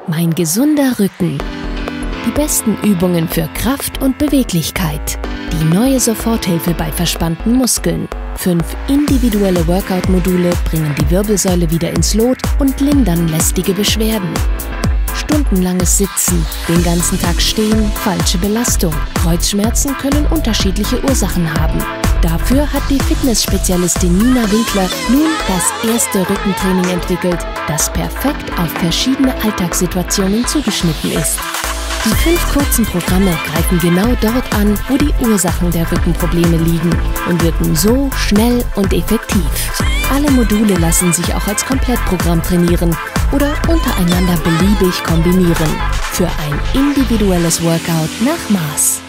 Mein gesunder Rücken. Die besten Übungen für Kraft und Beweglichkeit. Die neue Soforthilfe bei verspannten Muskeln. 5 individuelle Workout-Module bringen die Wirbelsäule wieder ins Lot und lindern lästige Beschwerden. Stundenlanges Sitzen, den ganzen Tag stehen, falsche Belastung. Kreuzschmerzen können unterschiedliche Ursachen haben. Dafür hat die Fitnessspezialistin Nina Winkler nun das erste Rückentraining entwickelt, das perfekt auf verschiedene Alltagssituationen zugeschnitten ist. Die 5 kurzen Programme greifen genau dort an, wo die Ursachen der Rückenprobleme liegen und wirken so schnell und effektiv. Alle Module lassen sich auch als Komplettprogramm trainieren oder untereinander beliebig kombinieren. Für ein individuelles Workout nach Maß.